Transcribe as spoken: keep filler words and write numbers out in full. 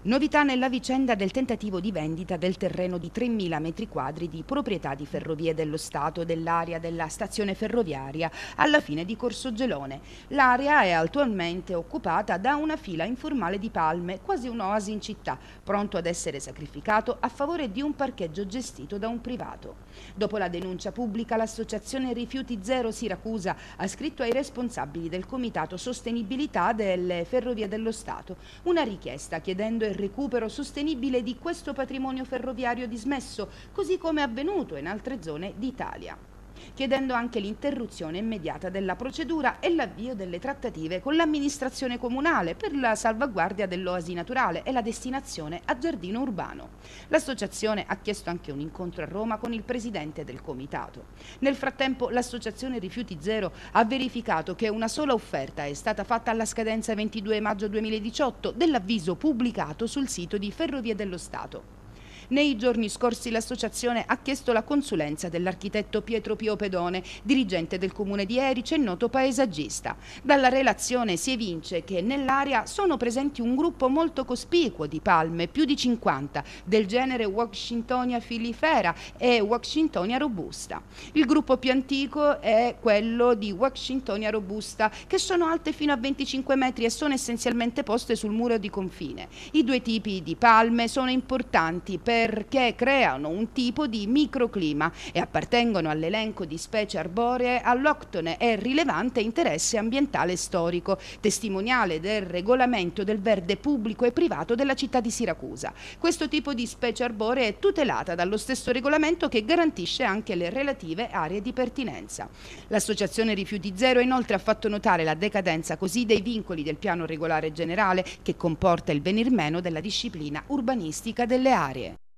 Novità nella vicenda del tentativo di vendita del terreno di tremila metri quadri di proprietà di Ferrovie dello Stato dell'area della stazione ferroviaria alla fine di Corso Gelone. L'area è attualmente occupata da una fila informale di palme, quasi un'oasi in città, pronto ad essere sacrificato a favore di un parcheggio gestito da un privato. Dopo la denuncia pubblica, l'associazione Rifiuti Zero Siracusa ha scritto ai responsabili del Comitato Sostenibilità delle Ferrovie dello Stato una richiesta chiedendo il recupero sostenibile di questo patrimonio ferroviario dismesso, così come è avvenuto in altre zone d'Italia, chiedendo anche l'interruzione immediata della procedura e l'avvio delle trattative con l'amministrazione comunale per la salvaguardia dell'oasi naturale e la destinazione a giardino urbano. L'associazione ha chiesto anche un incontro a Roma con il presidente del comitato. Nel frattempo l'associazione Rifiuti Zero ha verificato che una sola offerta è stata fatta alla scadenza ventidue maggio duemiladiciotto dell'avviso pubblicato sul sito di Ferrovie dello Stato. Nei giorni scorsi l'associazione ha chiesto la consulenza dell'architetto Pietro Pio Pedone, dirigente del comune di Erice e noto paesaggista. Dalla relazione si evince che nell'area sono presenti un gruppo molto cospicuo di palme, più di cinquanta, del genere Washingtonia filifera e Washingtonia robusta. Il gruppo più antico è quello di Washingtonia robusta, che sono alte fino a venticinque metri e sono essenzialmente poste sul muro di confine. I due tipi di palme sono importanti per perché creano un tipo di microclima e appartengono all'elenco di specie arboree alloctone e rilevante interesse ambientale storico, testimoniale del regolamento del verde pubblico e privato della città di Siracusa. Questo tipo di specie arboree è tutelata dallo stesso regolamento che garantisce anche le relative aree di pertinenza. L'associazione Rifiuti Zero inoltre ha fatto notare la decadenza così dei vincoli del piano regolare generale che comporta il venir meno della disciplina urbanistica delle aree.